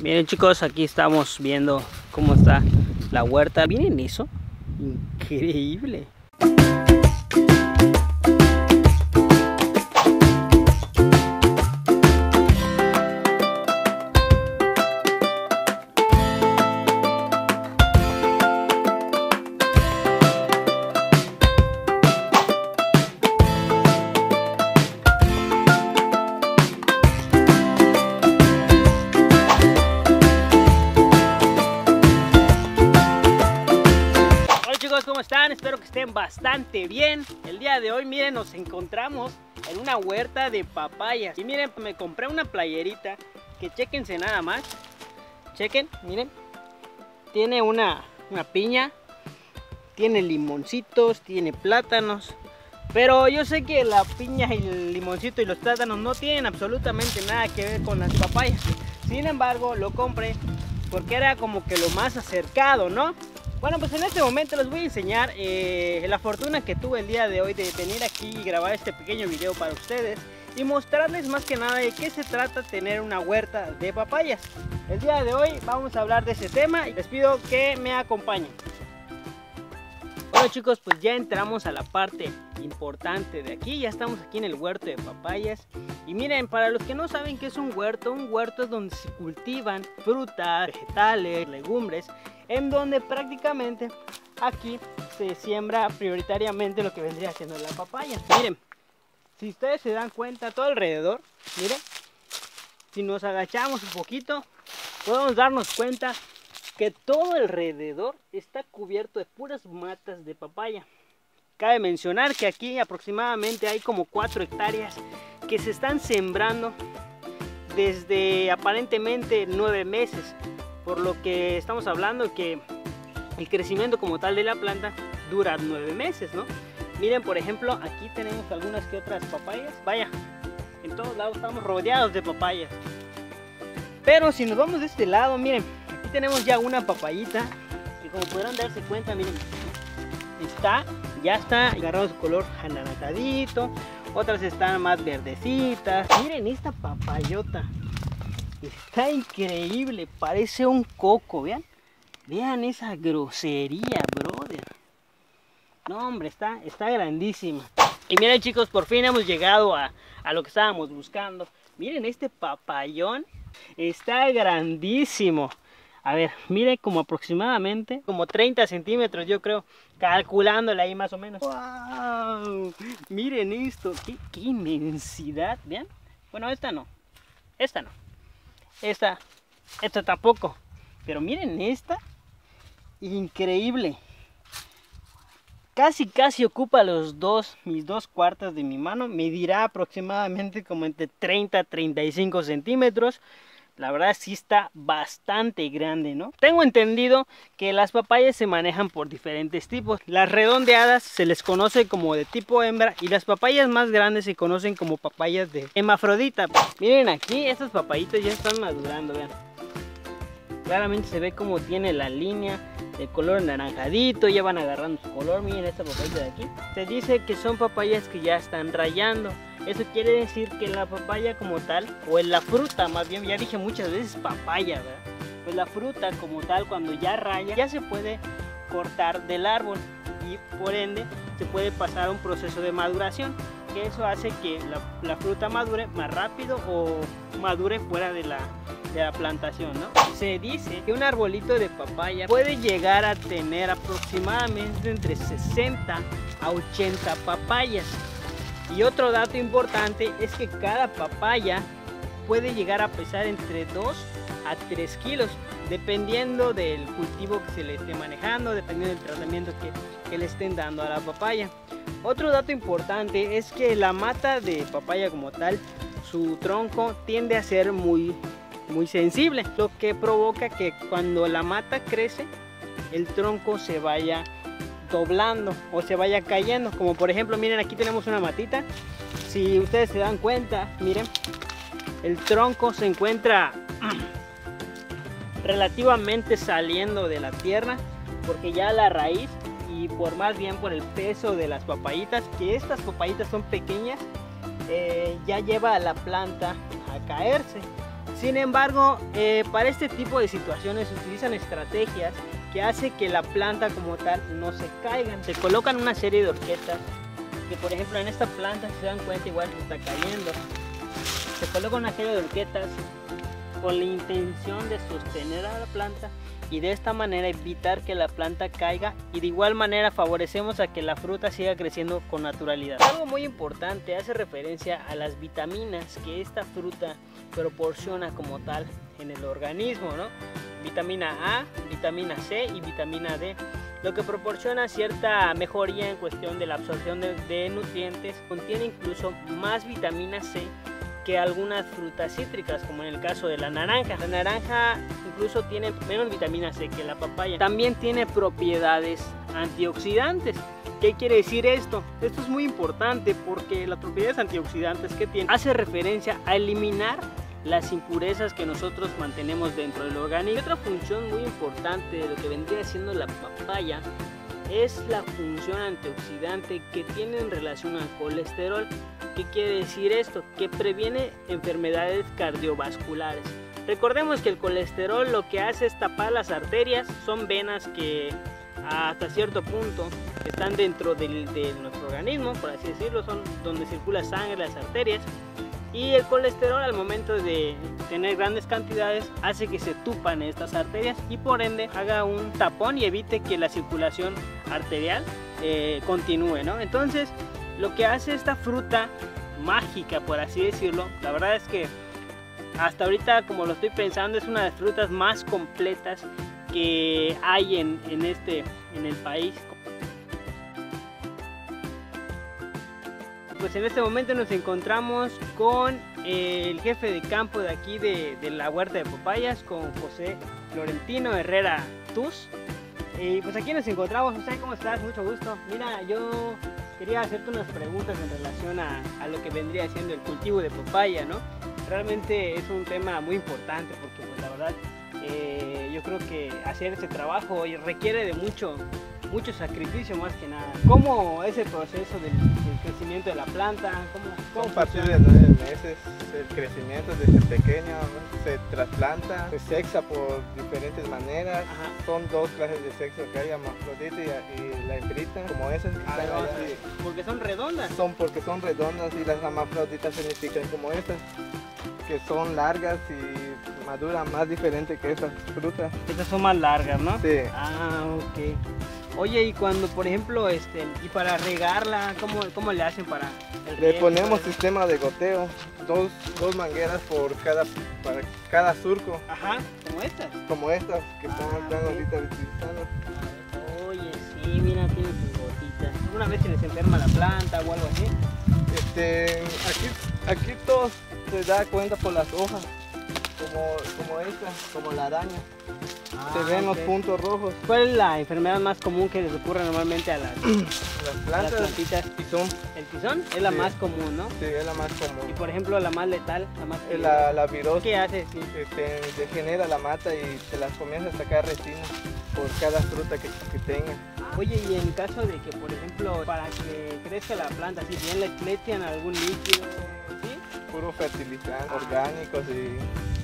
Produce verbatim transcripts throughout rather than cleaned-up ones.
Miren chicos, aquí estamos viendo cómo está la huerta. Miren eso, increíble. ¿Cómo están? Espero que estén bastante bien. El día de hoy, miren, nos encontramos en una huerta de papayas. Y miren, me compré una playerita que chéquense nada más. Chequen, miren. Tiene una, una piña, tiene limoncitos, tiene plátanos. Pero yo sé que la piña y el limoncito y los plátanos no tienen absolutamente nada que ver con las papayas. Sin embargo, lo compré porque era como que lo más acercado, ¿no? Bueno, pues en este momento les voy a enseñar eh, la fortuna que tuve el día de hoy de venir aquí y grabar este pequeño video para ustedes y mostrarles más que nada de qué se trata tener una huerta de papayas. El día de hoy vamos a hablar de ese tema y les pido que me acompañen. Bueno chicos, pues ya entramos a la parte importante de aquí, ya estamos aquí en el huerto de papayas. Y miren, para los que no saben qué es un huerto, un huerto es donde se cultivan frutas, vegetales, legumbres, en donde prácticamente aquí se siembra prioritariamente lo que vendría siendo la papaya. Miren, si ustedes se dan cuenta, todo alrededor, miren, si nos agachamos un poquito, podemos darnos cuenta que todo alrededor está cubierto de puras matas de papaya. Cabe mencionar que aquí aproximadamente hay como cuatro hectáreas que se están sembrando desde aparentemente nueve meses. Por lo que estamos hablando que el crecimiento como tal de la planta dura nueve meses, ¿no? Miren, por ejemplo, aquí tenemos algunas que otras papayas. Vaya, en todos lados estamos rodeados de papayas. Pero si nos vamos de este lado, miren, aquí tenemos ya una papayita que, como podrán darse cuenta, miren, está, ya está agarrando su color anaranjadito. Otras están más verdecitas. Miren esta papayota. Está increíble, parece un coco, vean. Vean esa grosería, brother. No, hombre, está, está grandísima. Y miren chicos, por fin hemos llegado a, a lo que estábamos buscando. Miren este papayón, está grandísimo. A ver, miren como aproximadamente, como treinta centímetros yo creo, calculándole ahí más o menos. ¡Wow! Miren esto, qué, qué inmensidad, vean. Bueno, esta no, esta no. Esta, esta tampoco, pero miren esta, increíble. Casi casi ocupa los dos, mis dos cuartas de mi mano. Medirá aproximadamente como entre treinta a treinta y cinco centímetros. La verdad sí está bastante grande, ¿no? Tengo entendido que las papayas se manejan por diferentes tipos. Las redondeadas se les conoce como de tipo hembra y las papayas más grandes se conocen como papayas de hermafrodita. Miren aquí, estas papayitas ya están madurando, vean. Claramente se ve como tiene la línea de color anaranjadito, ya van agarrando su color. Miren esta papayita de aquí. Se dice que son papayas que ya están rayando. Eso quiere decir que la papaya como tal, o en la fruta más bien, ya dije muchas veces papaya, ¿verdad? Pues la fruta como tal, cuando ya raya, ya se puede cortar del árbol y por ende se puede pasar a un proceso de maduración, que eso hace que la, la fruta madure más rápido o madure fuera de la, de la plantación, ¿no? Se dice que un arbolito de papaya puede llegar a tener aproximadamente entre sesenta a ochenta papayas. Y otro dato importante es que cada papaya puede llegar a pesar entre dos a tres kilos, dependiendo del cultivo que se le esté manejando, dependiendo del tratamiento que, que le estén dando a la papaya. Otro dato importante es que la mata de papaya como tal, su tronco tiende a ser muy, muy sensible, lo que provoca que cuando la mata crece, el tronco se vaya doblando o se vaya cayendo. Como por ejemplo, miren, aquí tenemos una matita. Si ustedes se dan cuenta, miren, el tronco se encuentra relativamente saliendo de la tierra, porque ya la raíz, y por más bien por el peso de las papayitas, que estas papayitas son pequeñas, eh, ya lleva a la planta a caerse. Sin embargo, eh, para este tipo de situaciones se utilizan estrategias que hace que la planta como tal no se caigan. Se colocan una serie de horquetas que, por ejemplo, en esta planta, si se dan cuenta, igual se está cayendo. Se coloca una serie de horquetas con la intención de sostener a la planta y de esta manera evitar que la planta caiga, y de igual manera favorecemos a que la fruta siga creciendo con naturalidad. Algo muy importante hace referencia a las vitaminas que esta fruta proporciona como tal en el organismo, ¿no? Vitamina A, vitamina C y vitamina D, lo que proporciona cierta mejoría en cuestión de la absorción de, de nutrientes. Contiene incluso más vitamina C que algunas frutas cítricas, como en el caso de la naranja. La naranja incluso tiene menos vitamina C que la papaya. También tiene propiedades antioxidantes. ¿Qué quiere decir esto? Esto es muy importante porque las propiedades antioxidantes que tiene hace referencia a eliminar las impurezas que nosotros mantenemos dentro del organismo. Y otra función muy importante de lo que vendría siendo la papaya es la función antioxidante que tiene en relación al colesterol. ¿Qué quiere decir esto? Que previene enfermedades cardiovasculares. Recordemos que el colesterol lo que hace es tapar las arterias, son venas que hasta cierto punto están dentro del, de nuestro organismo, por así decirlo, son donde circula sangre, las arterias. Y el colesterol, al momento de tener grandes cantidades, hace que se tupan estas arterias y por ende haga un tapón y evite que la circulación arterial eh, continúe, ¿no? Entonces, lo que hace esta fruta mágica, por así decirlo, la verdad es que hasta ahorita, como lo estoy pensando, es una de las frutas más completas que hay en, en, este, en el país. Pues en este momento nos encontramos con el jefe de campo de aquí de, de la huerta de papayas, con José Florentino Herrera Tuz. Y pues aquí nos encontramos. José, ¿cómo estás? Mucho gusto. Mira, yo quería hacerte unas preguntas en relación a, a lo que vendría siendo el cultivo de papaya, ¿no? Realmente es un tema muy importante porque pues, la verdad eh, yo creo que hacer ese trabajo requiere de mucho mucho sacrificio más que nada. ¿Cómo es el proceso del, del crecimiento de la planta? ¿Cómo, cómo a partir de nueve meses el crecimiento desde pequeño, ¿no? Se trasplanta, se sexa por diferentes maneras. Ajá. Son dos clases de sexo que hay, hermafrodita y, y la hembrita, como esas que Ah, están no, allá. sí, porque son redondas. Son porque son redondas, y las hermafroditas significan como estas, que son largas y maduran más diferente que esas frutas. Estas son más largas, ¿no? Sí. Ah, ok. Oye, y cuando, por ejemplo, este, y para regarla, ¿cómo, cómo le hacen para el Le riego? ponemos sistema de goteo, dos, dos mangueras por cada, para cada surco, Ajá, como estas. como estas que están, Ah, están ok. ahorita utilizando. Oye, sí, mira, tiene sus gotitas. ¿Alguna vez se les enferma la planta o algo así? Este, aquí, aquí todo se da cuenta por las hojas, como, como esta, como la araña. Ah, se ven ok. los puntos rojos. ¿Cuál es la enfermedad más común que les ocurre normalmente a las, Las a las plantas, plantitas? tizón, El tizón es la Sí. más común, ¿no? sí, es la más Y común. por ejemplo, la más letal, la más Es La, la virosis, ¿Qué hace? Sí. este, degenera la mata y se las comienza a sacar resina por cada fruta que, que tenga. Oye, y en caso de que, por ejemplo, para que crezca la planta, si bien le meten algún líquido, ¿sí? Puro fertilizante, Ah. orgánicos y,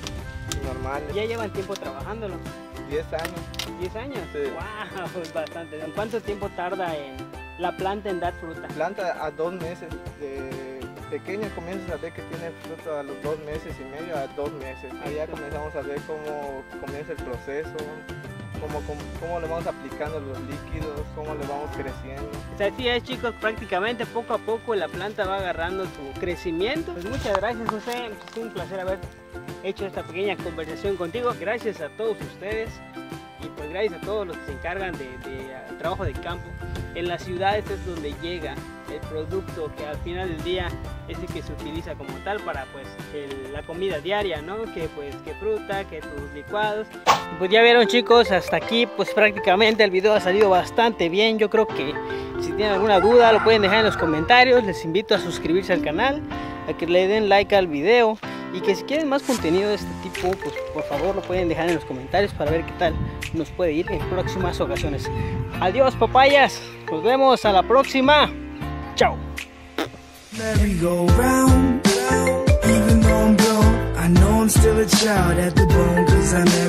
y normales. Ya llevan tiempo trabajándolo, diez años. diez años. Sí. Wow, es bastante. ¿En cuánto tiempo tarda en la planta en dar fruta? Planta a dos meses. De pequeña comienzas a ver que tiene fruto a los dos meses y medio a dos meses. Ahí ya comenzamos a ver cómo comienza el proceso, cómo, cómo, cómo le vamos aplicando los líquidos, cómo le vamos creciendo. O sea, así es, chicos, prácticamente poco a poco la planta va agarrando su crecimiento. Pues muchas gracias, José. Es un placer haber hecho esta pequeña conversación contigo. Gracias a todos ustedes y pues gracias a todos los que se encargan de, de, de trabajo de campo. En las ciudades es donde llega el producto que al final del día es el que se utiliza como tal para pues el, la comida diaria, ¿no? Que pues que fruta, que tus licuados. Y pues ya vieron, chicos, hasta aquí pues prácticamente el video ha salido bastante bien. Yo creo que si tienen alguna duda lo pueden dejar en los comentarios. Les invito a suscribirse al canal, a que le den like al video y que si quieren más contenido de este tipo, pues por favor lo pueden dejar en los comentarios para ver qué tal nos puede ir en próximas ocasiones. Adiós, papayas, nos vemos a la próxima. Chao. Merry go round, even though I'm blown, I know I'm still a child at the bone, cause I never